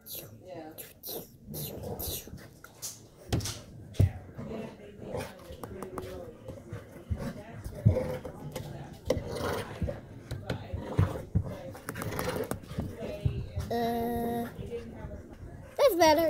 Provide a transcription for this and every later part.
That's better.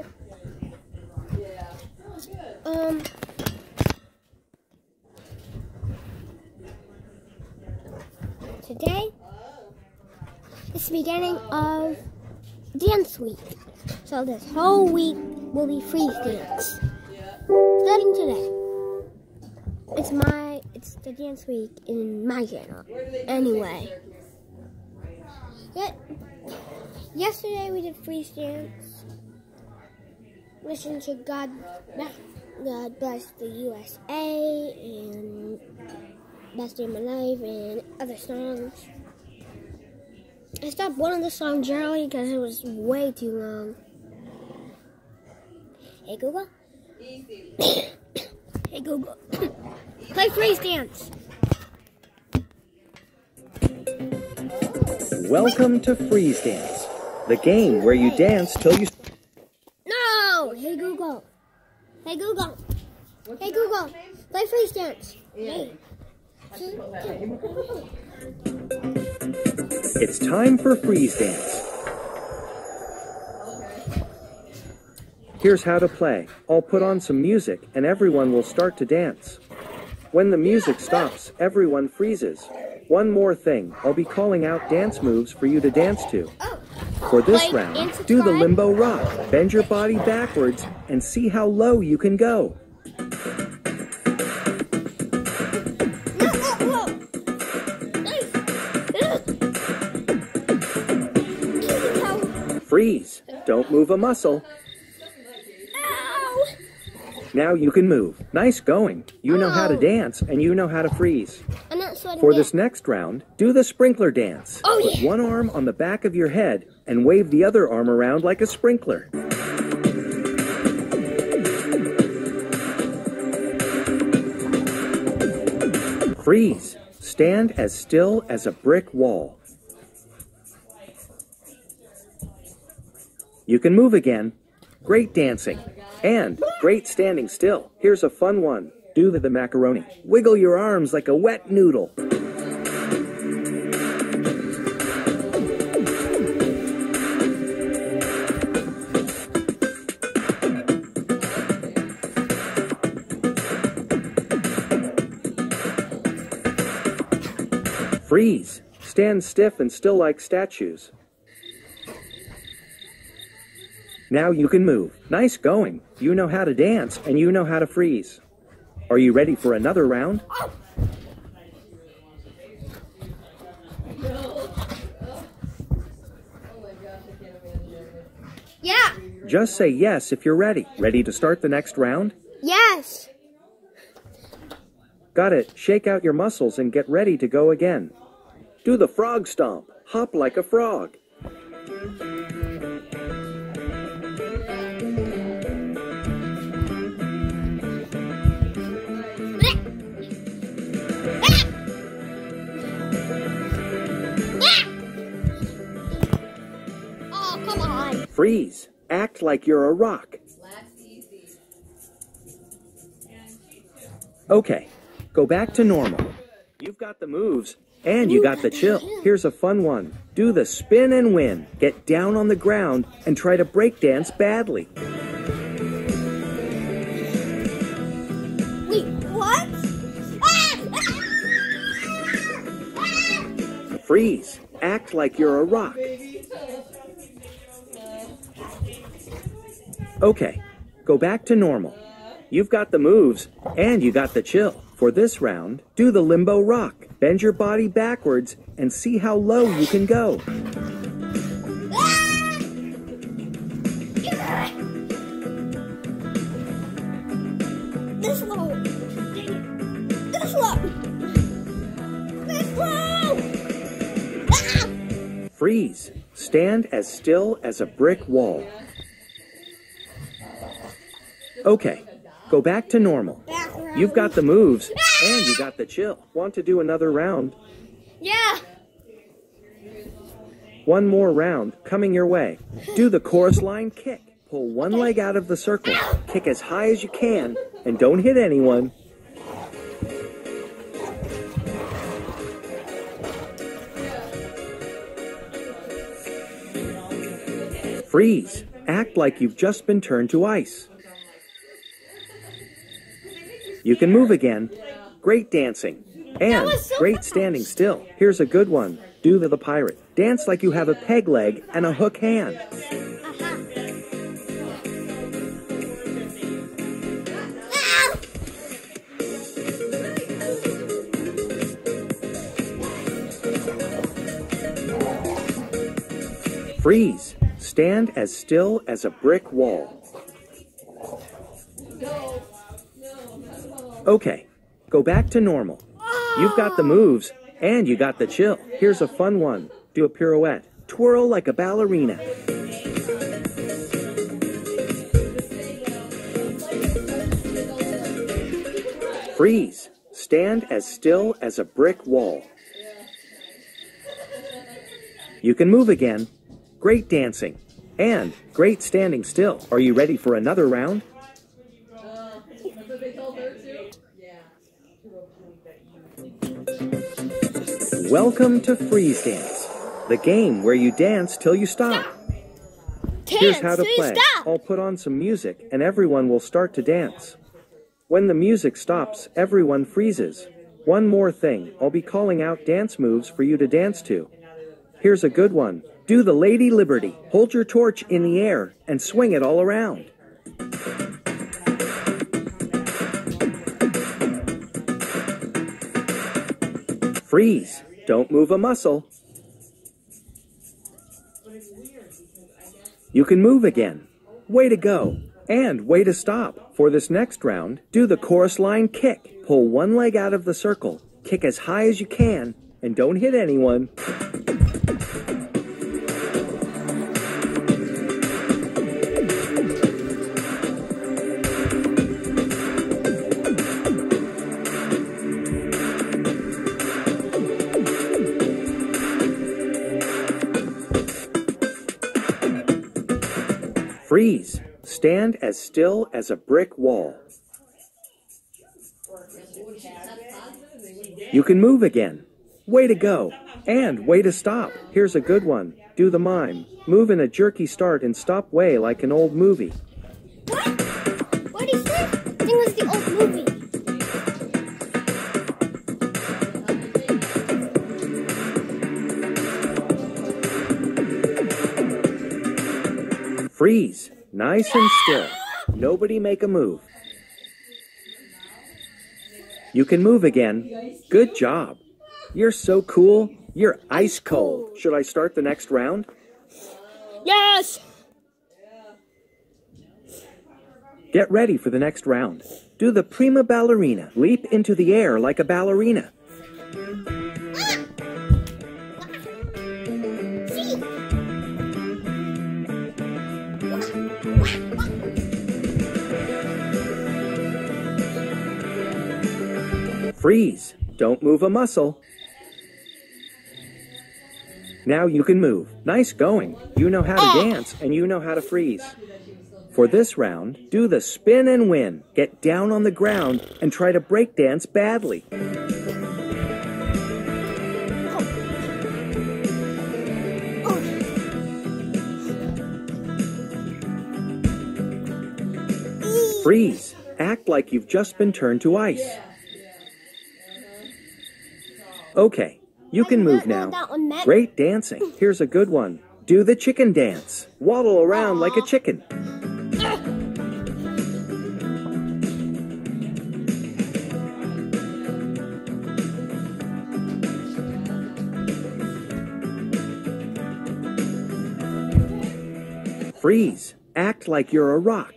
Today is the beginning of dance week. So this whole week will be freeze dance. Starting today. It's the dance week in my channel. Anyway. Yesterday we did freeze dance. Listen to God Bless the USA and Best Day of My Life and other songs. I stopped one of the songs early because it was way too long. Hey Google. Hey Google. Play freeze dance. Welcome to Freeze Dance, the game where you dance till you... No! Hey Google. Hey Google. Hey Google. Play freeze dance. Hey. It's time for Freeze Dance. Here's how to play. I'll put on some music and everyone will start to dance. When the music stops, everyone freezes. One more thing, I'll be calling out dance moves for you to dance to. For this round, do the limbo rock. Bend your body backwards and see how low you can go. Freeze. Don't move a muscle. Now you can move. Nice going. You know how to dance and you know how to freeze. For this next round, do the sprinkler dance. Put one arm on the back of your head and wave the other arm around like a sprinkler. Freeze. Stand as still as a brick wall. You can move again. Great dancing. And great standing still. Here's a fun one. Do the macaroni. Wiggle your arms like a wet noodle. Freeze. Stand stiff and still like statues. Now you can move. Nice going. You know how to dance and you know how to freeze. Are you ready for another round? Yeah. Just say yes if you're ready. Ready to start the next round? Yes. Got it. Shake out your muscles and get ready to go again. Do the frog stomp. Hop like a frog. Oh, come on. Freeze. Act like you're a rock. Okay, go back to normal. You've got the moves, and you got the chill. Here's a fun one. Do the spin and win. Get down on the ground and try to break dance badly. Wait, what? Freeze. Act like you're a rock. Okay, go back to normal. You've got the moves, and you got the chill. For this round, do the limbo rock. Bend your body backwards and see how low you can go. This low. This low. This low. Freeze. Stand as still as a brick wall. Okay, go back to normal. You've got the moves, and you got the chill. Want to do another round? Yeah. One more round coming your way. Do the chorus line kick. Pull one leg out of the circle. Kick as high as you can, and don't hit anyone. Freeze. Act like you've just been turned to ice. You can move again. Great dancing. And great standing still. Here's a good one. Do the pirate. Dance like you have a peg leg and a hook hand. Freeze. Stand as still as a brick wall. Okay, go back to normal. You've got the moves, and you got the chill. Here's a fun one. Do a pirouette. Twirl like a ballerina. Freeze. Stand as still as a brick wall. You can move again. Great dancing. And great standing still. Are you ready for another round? Welcome to Freeze Dance, the game where you dance till you stop. Here's how to play. I'll put on some music and everyone will start to dance. When the music stops, everyone freezes. One more thing, I'll be calling out dance moves for you to dance to. Here's a good one. Do the Lady Liberty. Hold your torch in the air and swing it all around. Freeze. Don't move a muscle. You can move again. Way to go. And way to stop. For this next round, do the chorus line kick. Pull one leg out of the circle. Kick as high as you can. And don't hit anyone. Freeze. Stand as still as a brick wall. You can move again. Way to go. And way to stop. Here's a good one. Do the mime. Move in a jerky start and stop way like an old movie. What? What is this? I think it was the old movie. Freeze. Nice and still. Nobody make a move. You can move again. Good job. You're so cool. You're ice cold. Should I start the next round? Yes! Get ready for the next round. Do the prima ballerina. Leap into the air like a ballerina. Freeze. Don't move a muscle. Now you can move. Nice going. You know how to dance and you know how to freeze. For this round, do the spin and win. Get down on the ground and try to break dance badly. Freeze. Act like you've just been turned to ice. Okay, you can move now. Great dancing. Here's a good one. Do the chicken dance. Waddle around like a chicken. Freeze. Act like you're a rock.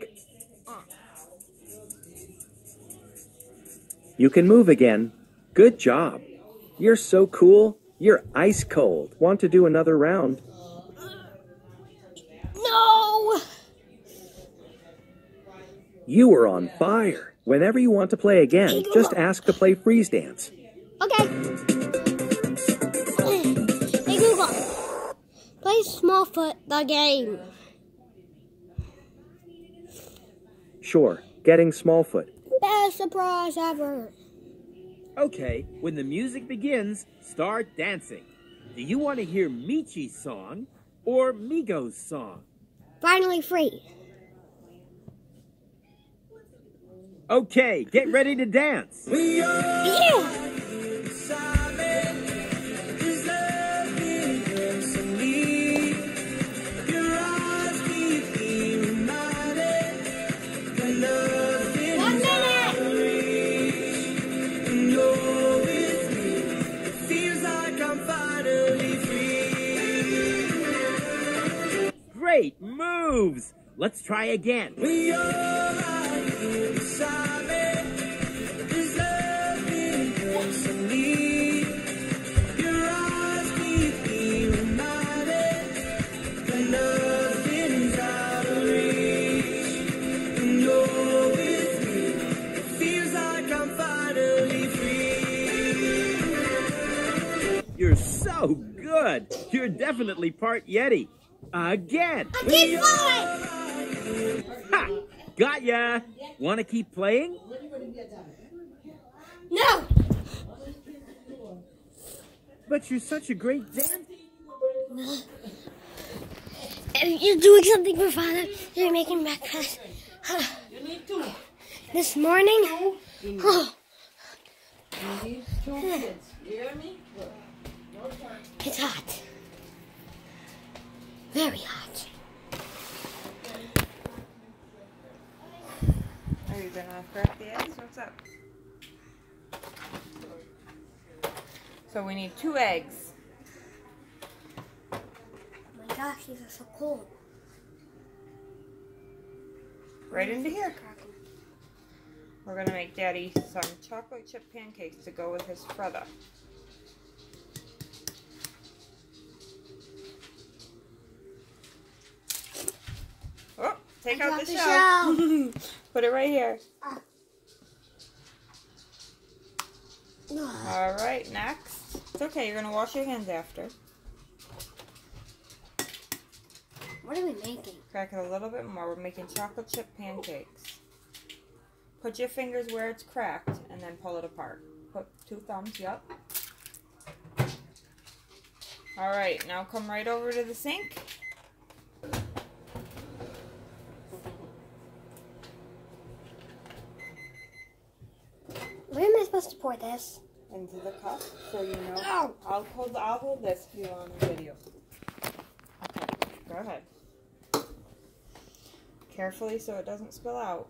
You can move again. Good job. You're so cool. You're ice cold. Want to do another round? No! You are on fire. Whenever you want to play again, just ask to play Freeze Dance. Okay. Hey Google, play Smallfoot the game? Sure, getting Smallfoot. Best surprise ever. Okay, when the music begins, start dancing. Do you want to hear Michi's song or Migo's song? Finally free. Okay, get ready to dance. Yeah! Great moves! Let's try again. You're so good. You're definitely part Yeti. Again. I keep falling! Ha! Got ya. Want to keep playing? No! But you're such a great dancer. You're doing something for Father. You're making breakfast. You need two. This morning. You need two kids. You hear me? It's hot. Very hot. Are you gonna crack the eggs? What's up? So we need 2 eggs. Oh my gosh, these are so cold. Right into here. We're gonna make Daddy some chocolate chip pancakes to go with his Freda. Oh, take out the shell. Put it right here. All right, next. It's okay, you're gonna wash your hands after. What are we making? Crack it a little bit more. We're making chocolate chip pancakes. Put your fingers where it's cracked and then pull it apart. Put 2 thumbs, yep. All right, now come right over to the sink. Where am I supposed to pour this? Into the cup, so you know. Oh. I'll hold this if you want the video. Okay, go ahead. Carefully so it doesn't spill out.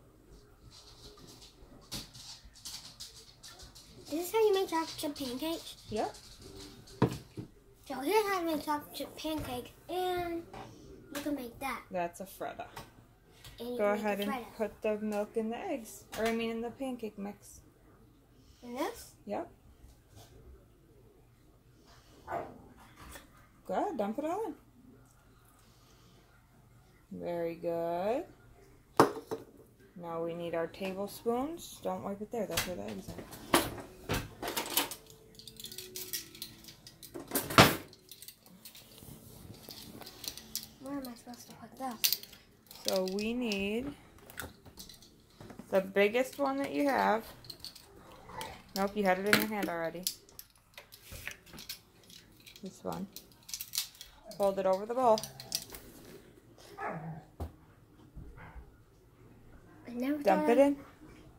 Is this how you make chocolate chip pancakes? Yep. So here's how to make chocolate chip pancakes, and you can make that. That's a Freda. And you Go can ahead make and a Freda. put the milk in the eggs. Or I mean in the pancake mix. And this? Yep. Go ahead, dump it all in. Very good. Now we need our tablespoons. Don't wipe it there, that's where the eggs are. Where am I supposed to put this? So we need the biggest one that you have. Nope, you had it in your hand already. This one. Hold it over the bowl. Dump it in.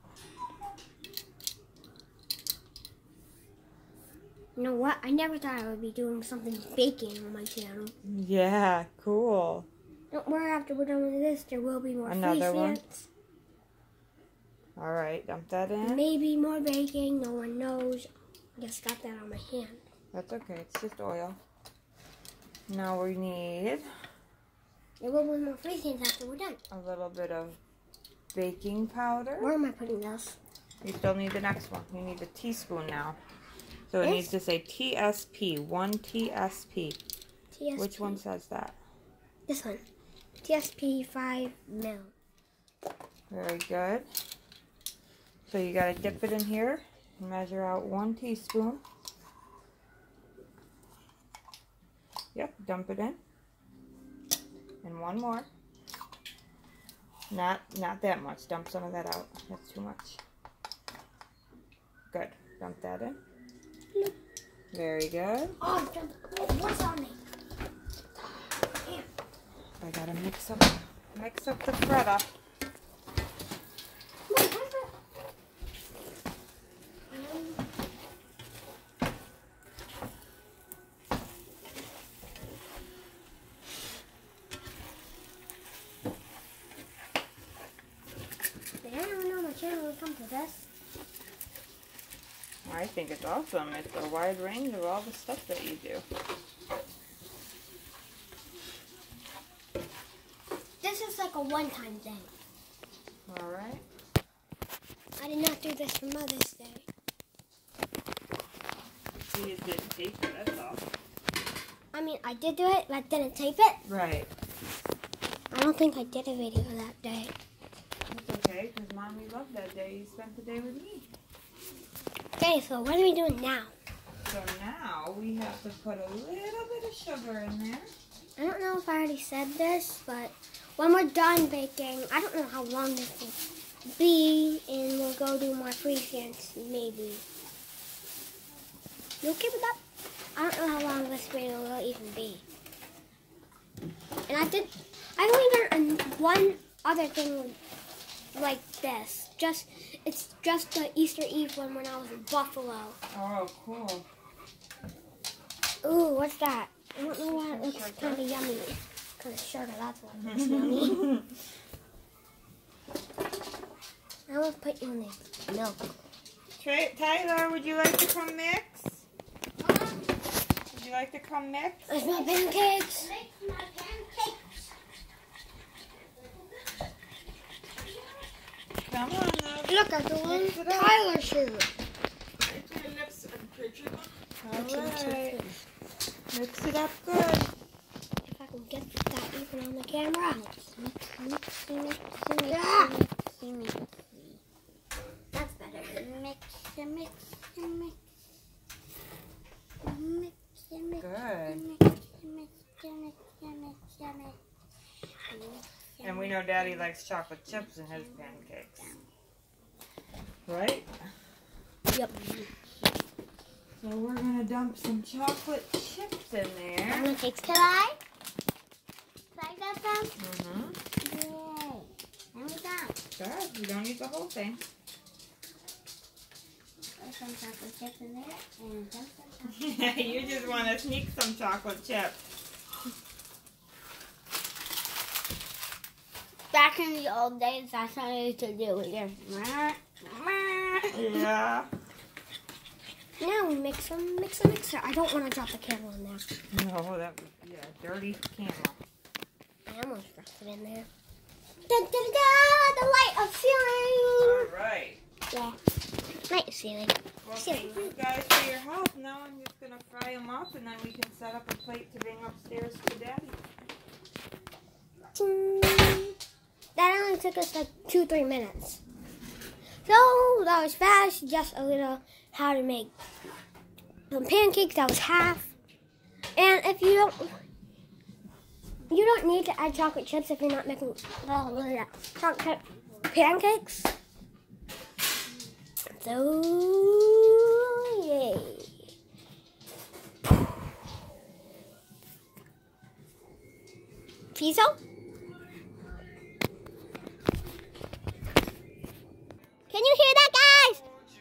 You know what? I never thought I would be doing something baking on my channel. Yeah, cool. Don't worry, after we're done with this, there will be more Another free one? stamps. Alright, dump that in. Maybe more baking, no one knows. Just got that on my hand. That's okay, it's just oil. Now we need There will be more free stamps after we're done. a little bit of baking powder. Where am I putting this? You still need the next one. You need a teaspoon now. So it This? needs to say TSP, 1 TSP. TSP. Which one says that? This one. TSP 5 mil. Very good. So you gotta dip it in here and measure out 1 teaspoon. Yep, dump it in. And one more. Not that much. Dump some of that out. That's too much. Good. Dump that in. Nope. Very good. Oh, what's on me? I gotta mix up the Freda. Did anyone know my channel would come to this? I think it's awesome. It's a wide range of all the stuff that you do. This is like a one-time thing. Alright. I did not do this for Mother's Day. You just didn't tape it, that's all. I mean, I did do it, but I didn't tape it. Right. I don't think I did a video that day. That's okay, because Mommy loved that day. You spent the day with me. Okay, so what are we doing now? So now we have to put a little bit of sugar in there. I don't know if I already said this, but when we're done baking, I don't know how long this will be, and we'll go do more freeze dance, maybe. You okay with that? I don't know how long this video will even be. And I've only done one other thing like this. It's just the Easter Eve one when I was in Buffalo. Oh, cool. Ooh, what's that? I don't know why it looks kind of yummy. Kind of sugar, that's why it looks yummy. I will put you in the milk. Tyler, would you like to come mix? Would you like to come mix? There's my pancakes. Come on, now. Look at the one Tyler shoe. Alright. Mix it up good. If I can get that even on the camera. That's better. Mix. Good. And we know Daddy likes chocolate chips in his pancakes. Right? Yep. So we're going to dump some chocolate chips in there. Pancakes, can I? Can I get them? Mm-hmm. Yay. And we got Good. You don't need the whole thing. some chocolate chips in there and some chocolate. You just want to sneak some chocolate chips. Back in the old days, that's what I used to do. We just Yeah. now we mix them. I don't want to drop the camera in there. No, that would be a dirty camera. I almost dropped it in there. Da, da, da, da, the light of ceiling. Alright. Yeah, light of ceiling. Well, thank you guys for your help. Now I'm just going to fry them up and then we can set up a plate to bring upstairs to Daddy. Ting. That only took us like 2-3 minutes. So that was fast. Just a little how to make some pancakes. That was half. And if you don't need to add chocolate chips if you're not making chocolate chip pancakes. So yay. Pizza? Can you hear that, guys?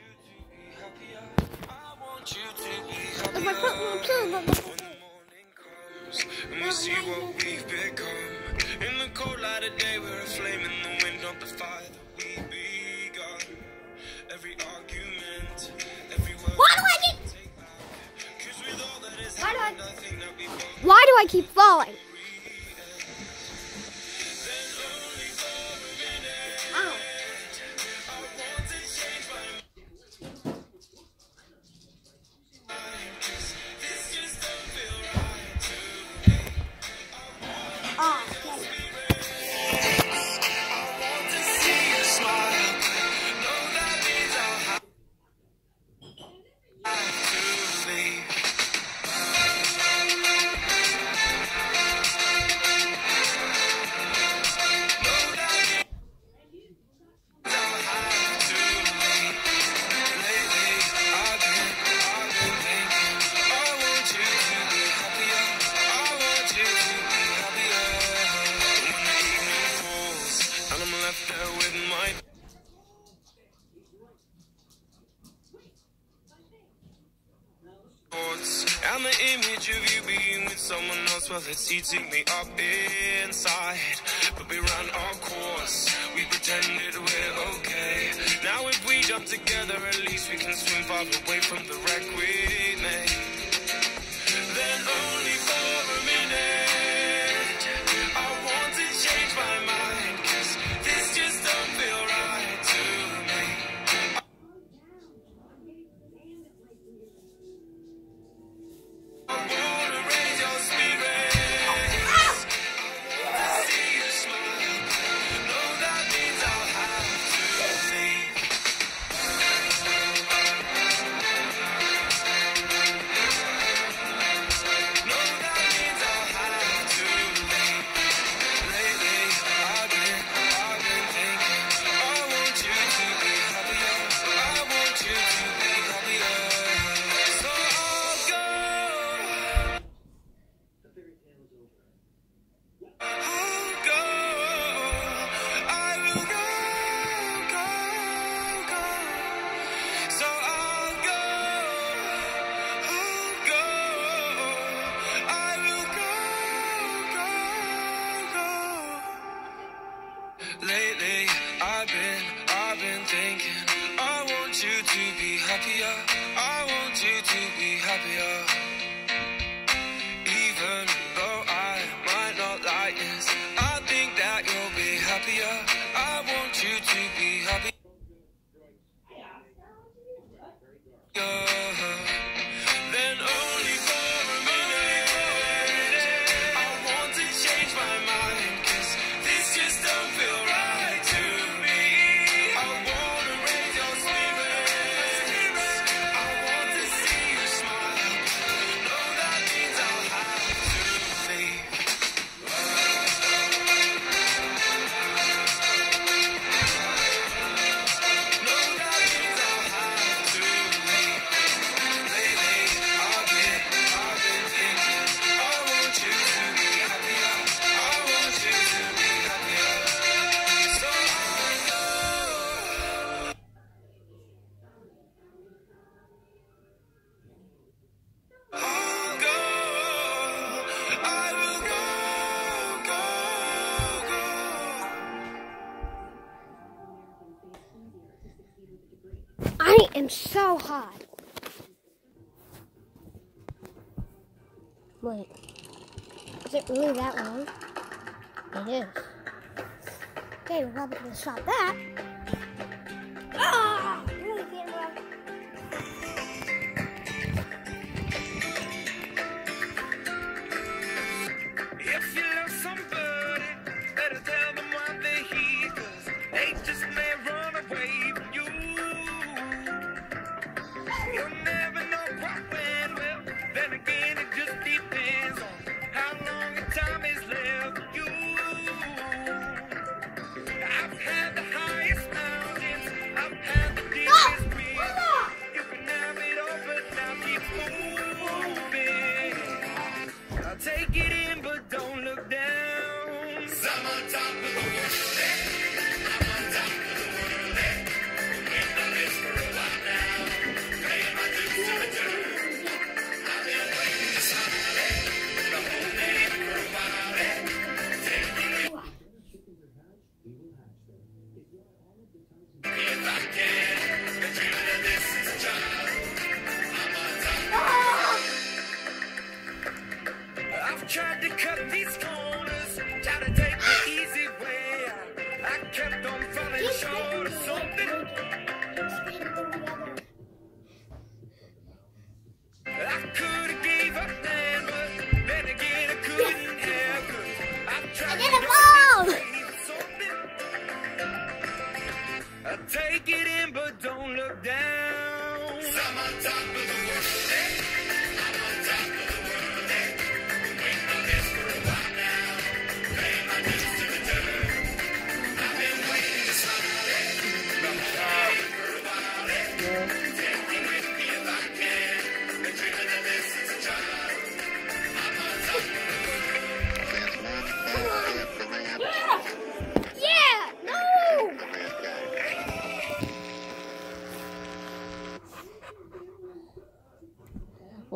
If I put one too, and we see what we've become. In the cold light of day, we're a flame in the wind of the fire that we begun. Every argument, every word. Why do I keep falling? Ow. left there with my thoughts. And the image of you being with someone else, well, it's eating me up inside. But we ran our course, we pretended we're okay. Now if we jump together, at least we can swim far away from the wreck we made. Then only for a minute, I want to change my mind, 'cause this just don't feel right to me. I wanna raise your spirits, I want to see you smile. No, that means I'll have to leave. No, that means I'll have to leave. Lately, I've been thinking, I want you to be happier. I want you to be happier. So I'll go. I'll go. I will go, go, go. So I'll go. I'll go. I will go, go, go. Lately, I've been thinking, I want you to be happier. I want you to be happier. Even though I might not like this, I think that you'll be happier. I want you to be happier. Then only for a minute, I want to change my mind, 'cause this just don't feel right to me. I wanna raise your spirits, I want to see you smile. No, that means I'll have to leave. No, that means I'll have to leave. Lately, I've been thinking, I want you to be happier. I want you to be happier. So I'll go. I'll go. I will go, go, go. I am so hot. Wait, is it really that long? It is. Okay, we're probably gonna stop that. Ah! Really can't run. If you love somebody, better tell them why they're here, 'cause they just may run away from you. You'll never know quite when, well, then again it just depends on how long the time is left for you. I've had the highest mountains, I've had the deepest winds. You can have it all, but now keep moving. I'll take it in, but don't look down. 'Cause I'm on top of the world. I'm on top of the world. Been on this for a while now. Paying my dues to return. I've been waiting to smile. The whole day for a while. Take it in.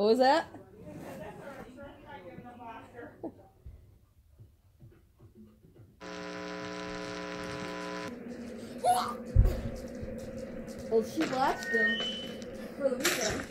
was that? Well, she watched him for the weekend.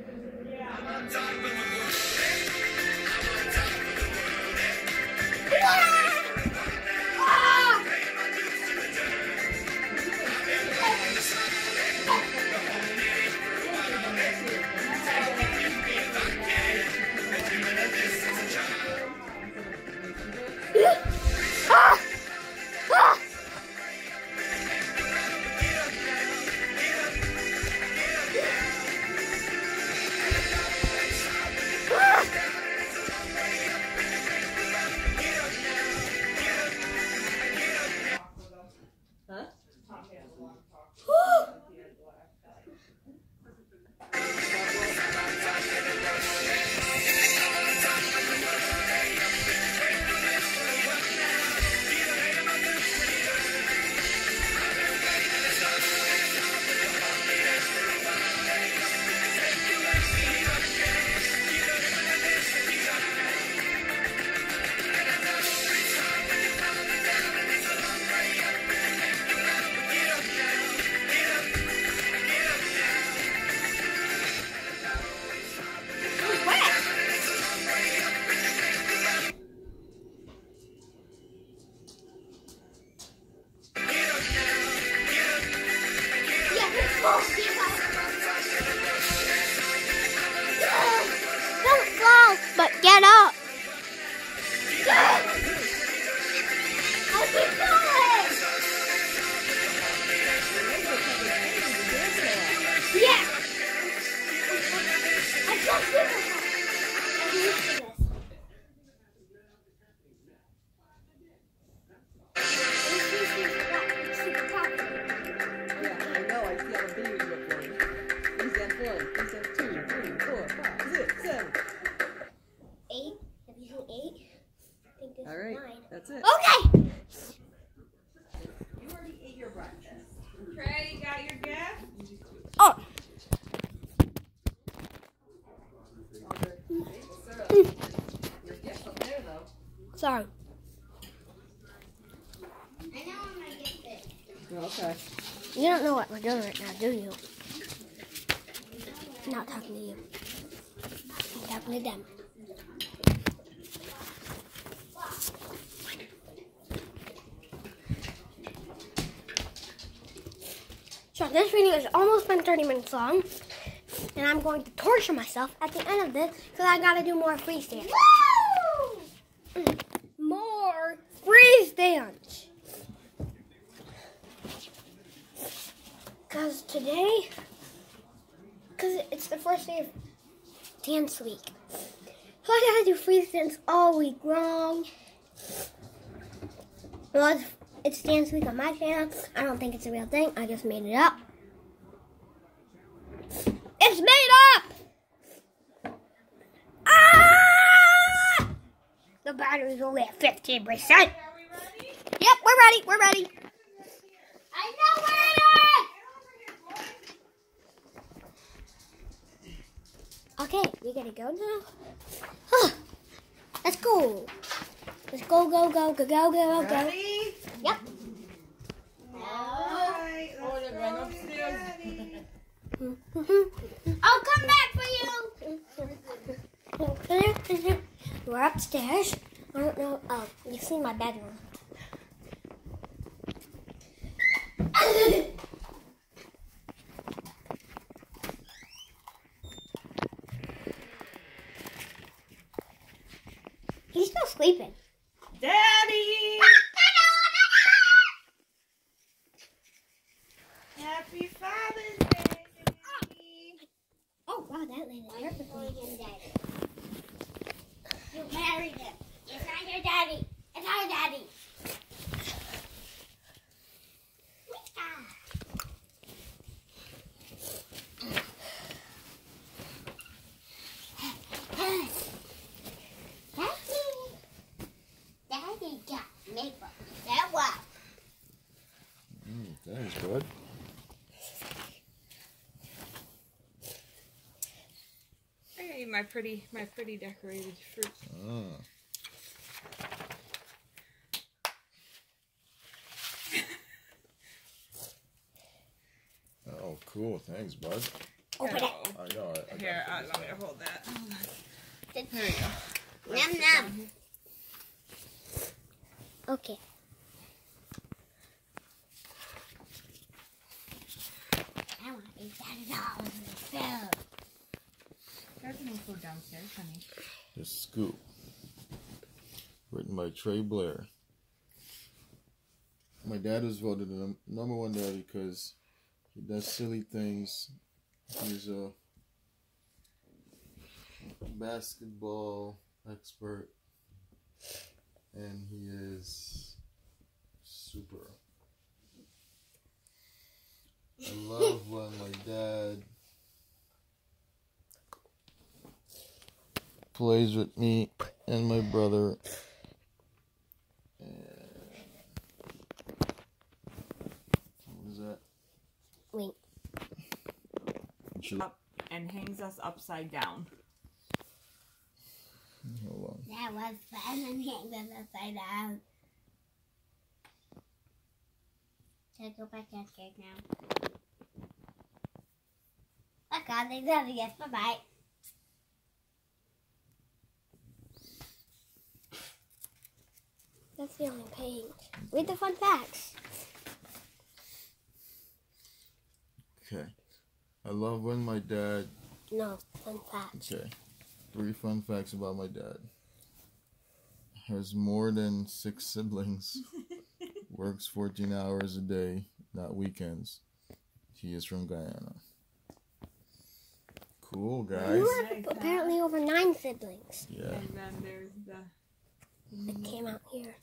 Don't fall, but get up. I keep going. Yeah. I can't do this. Yeah, I know. I see on the video you uploaded. He's at 1. He's at 2, 3, 4, 5, 6, 7. 8. Have you seen 8? I think this All is right, 9. that's it. Okay. You already ate your breakfast. Trey, you got your gift? Oh. Your gift's up there, though. Sorry. Okay. You don't know what we're doing right now, do you? I'm not talking to you. I'm talking to them. So this video has almost been 30 minutes long. And I'm going to torture myself at the end of this because I got to do more freestands. More freestands. Because today, because it's the first day of dance week. So I gotta do freestands all week long. Well, it's dance week on my channel. I don't think it's a real thing. I just made it up. It's made up! Ah! The battery's only at 15%. Yep, we're ready. We're ready. I know we're ready! Okay, we gotta go now. Let's go. Let's go, go, go, go, go, go, go. Ready? Yep. Alright, let's go upstairs. I'll come back for you. We're upstairs. I don't know. Oh, you've seen my bedroom. He's still sleeping. Daddy! Happy Father's Day, Daddy! Oh, wow, that landed perfectly. You married him. It's not your daddy. It's our daddy. Daddy got maple. That was. That is good. Hey, my pretty decorated fruit. Ah. Oh, cool. Thanks, bud. Open it. I know. Here, let me hold that. There we go. Yum yum. Okay. I want to eat that all food. There's no food downstairs, honey. The Scoop. Written by Trey Blair. My dad was voted the number one daddy because he does silly things. He's a basketball expert. And he is super. I love when my dad plays with me and my brother. What is that? Wait. Up and hangs us upside down. Hold on. That was fun and hang them upside down. Should I go back downstairs now? Oh God, they love you. Yes, bye-bye. That's the only page. Read the fun facts. Okay. I love when my dad... No, fun facts. Okay. 3 fun facts about my dad. Has more than 6 siblings. Works 14 hours a day, not weekends. He is from Guyana. Cool, guys. You have apparently over 9 siblings. Yeah. And then there's the... It came out here.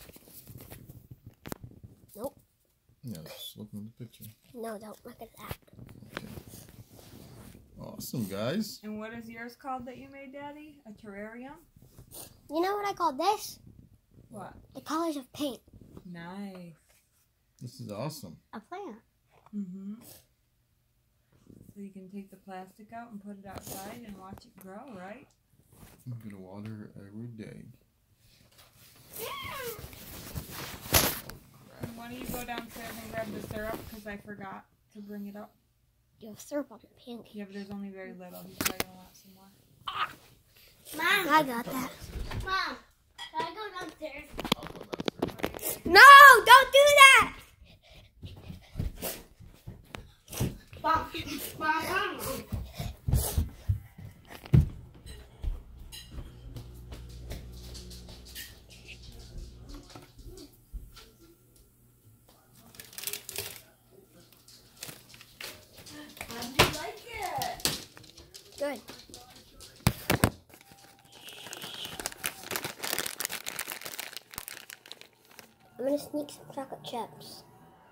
Nope. Yeah, just look at the picture. No, don't look at that. Okay. Awesome, guys. And what is yours called that you made, Daddy? A terrarium? You know what I call this? What? The colors of paint. Nice. This is awesome. A plant. Mm-hmm. So you can take the plastic out and put it outside and watch it grow, right? I'm going to water every day. And why don't you go downstairs and grab the syrup, because I forgot to bring it up. You have syrup on the pancake. Yeah, but there's only very little. He's probably going to want some more. Mom! I got that. Mom, can I go downstairs? I'll go downstairs. No! Don't do that! Mom! Mom! Good. I'm gonna sneak some chocolate chips.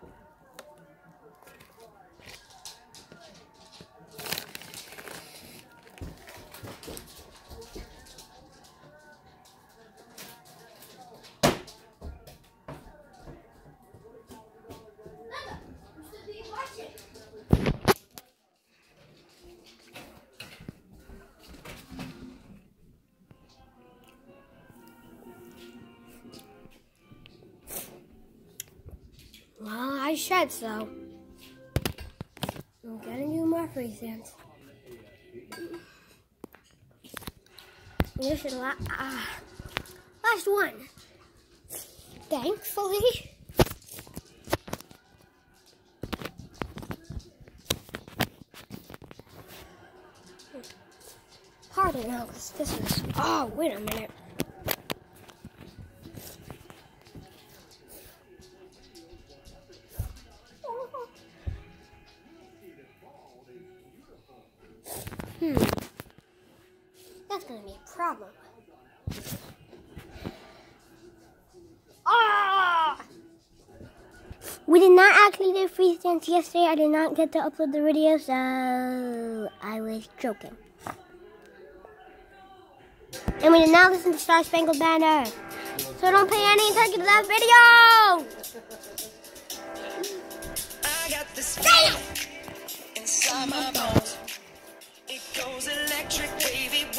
Well, I said so. I'm gonna do more freeze dance. This is the last one. Thankfully. Harder now, because this is. Oh, wait a minute. That's gonna be a problem. Ah! We did not actually do freeze dance yesterday. I did not get to upload the video, so I was joking. And we did not listen to Star Spangled Banner. So don't pay any attention to that video! I got this feeling inside my bones. It goes electric wavy.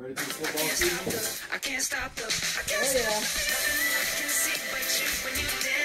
Ready for the football season? I can't stop the, I Oh can't yeah. stop, nothing I can see but you when you dance.